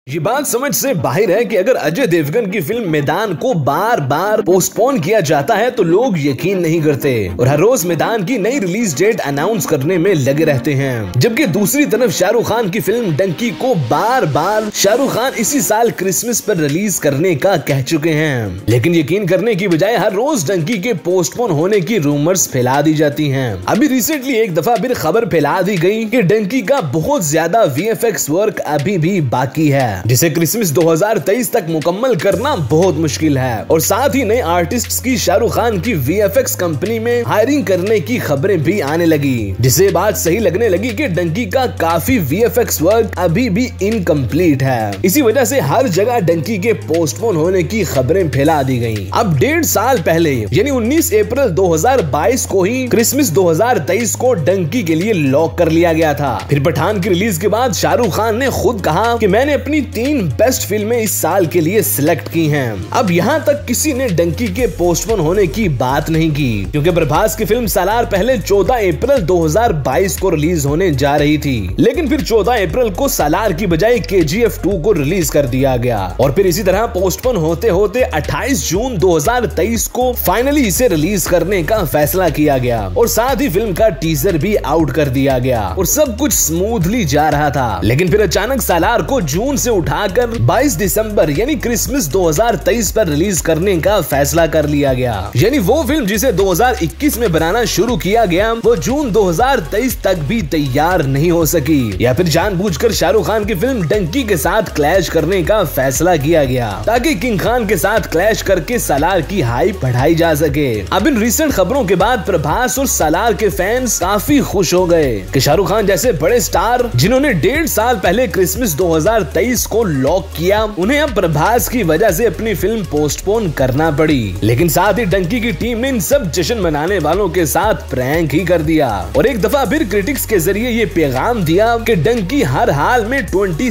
ये बात समझ से बाहर है कि अगर अजय देवगन की फिल्म मैदान को बार बार पोस्टपोन किया जाता है तो लोग यकीन नहीं करते और हर रोज मैदान की नई रिलीज डेट अनाउंस करने में लगे रहते हैं। जबकि दूसरी तरफ शाहरुख खान की फिल्म डंकी को बार बार शाहरुख खान इसी साल क्रिसमस पर रिलीज करने का कह चुके हैं, लेकिन यकीन करने की बजाय हर रोज डंकी के पोस्टपोन होने की रूमर्स फैला दी जाती हैं। अभी रिसेंटली एक दफा फिर खबर फैला दी गई कि डंकी का बहुत ज्यादा VFX वर्क अभी भी बाकी है, जिसे क्रिसमस 2023 तक मुकम्मल करना बहुत मुश्किल है। और साथ ही नए आर्टिस्ट्स की शाहरुख खान की VFX कंपनी में हायरिंग करने की खबरें भी आने लगी, जिसे बात सही लगने लगी कि डंकी का काफी VFX वर्क अभी भी इनकम्प्लीट है। इसी वजह से हर जगह डंकी के पोस्टपोन होने की खबरें फैला दी गयी। अब 1.5 साल पहले यानी 19 अप्रैल 2022 को ही क्रिसमस 2023 को डंकी के लिए लॉक कर लिया गया था। फिर पठान की रिलीज के बाद शाहरुख खान ने खुद कहा कि मैंने अपनी 3 बेस्ट फिल्में इस साल के लिए सिलेक्ट की हैं। अब यहाँ तक किसी ने डंकी के पोस्टपोन होने की बात नहीं की, क्योंकि प्रभास की फिल्म सालार पहले 14 अप्रैल 2022 को रिलीज होने जा रही थी, लेकिन फिर 14 अप्रैल को सालार की बजाय KGF 2 को रिलीज कर दिया गया और फिर इसी तरह पोस्टपोन होते होते 28 जून 2023 को फाइनली इसे रिलीज करने का फैसला किया गया और साथ ही फिल्म का टीजर भी आउट कर दिया गया और सब कुछ स्मूथली जा रहा था। लेकिन फिर अचानक सालार को जून से उठाकर 22 दिसंबर यानी क्रिसमस 2023 पर रिलीज करने का फैसला कर लिया गया। यानी वो फिल्म जिसे 2021 में बनाना शुरू किया गया वो जून 2023 तक भी तैयार नहीं हो सकी, या फिर जानबूझकर शाहरुख खान की फिल्म डंकी के साथ क्लैश करने का फैसला किया गया ताकि किंग खान के साथ क्लैश करके सालार की हाइप बढ़ाई जा सके। अब इन रिसेंट खबरों के बाद प्रभास और सालार के फैंस काफी खुश हो गए कि शाहरुख खान जैसे बड़े स्टार जिन्होंने 1.5 साल पहले क्रिसमस 2023 को लॉक किया, उन्हें अब प्रभास की वजह से अपनी फिल्म पोस्टपोन करना पड़ी। लेकिन साथ ही डंकी की टीम ने इन सब जश्न मनाने वालों के साथ प्रैंक ही कर दिया और एक दफा फिर क्रिटिक्स के जरिए ये पैगाम दिया कि डंकी हर हाल में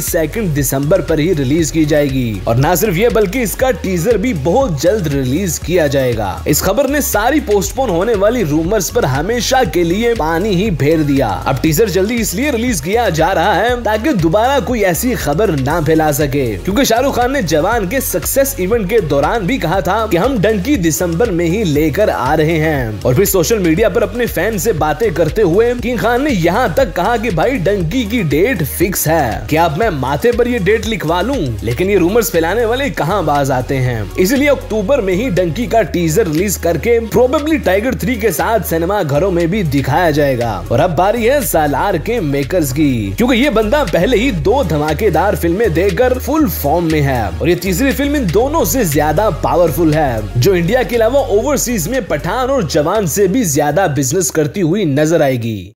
22 दिसंबर पर ही रिलीज की जाएगी और न सिर्फ ये बल्कि इसका टीजर भी बहुत जल्द रिलीज किया जाएगा। इस खबर ने सारी पोस्टपोन होने वाली रूमर्स पर हमेशा के लिए पानी ही फेर दिया। अब टीजर जल्दी इसलिए रिलीज किया जा रहा है ताकि दोबारा कोई ऐसी खबर ना फैला सके, क्योंकि शाहरुख खान ने जवान के सक्सेस इवेंट के दौरान भी कहा था कि हम डंकी दिसंबर में ही लेकर आ रहे हैं। और फिर सोशल मीडिया पर अपने फैन से बातें करते हुए किंग खान ने यहाँ तक कहा कि भाई डंकी की डेट फिक्स है, क्या अब मैं माथे पर ये डेट लिखवा लूं? लेकिन ये रूमर्स फैलाने वाले कहाँ बाज आते हैं, इसलिए अक्टूबर में ही डंकी का टीजर रिलीज करके प्रोबेबली टाइगर 3 के साथ सिनेमा घरों में भी दिखाया जाएगा। और अब बारी है सालार के मेकर्स की, क्योंकि ये बंदा पहले ही 2 धमाकेदार फिल्में देकर फुल फॉर्म में है और ये तीसरी फिल्म इन दोनों से ज्यादा पावरफुल है, जो इंडिया के अलावा ओवरसीज में पठान और जवान से भी ज्यादा बिजनेस करती हुई नजर आएगी।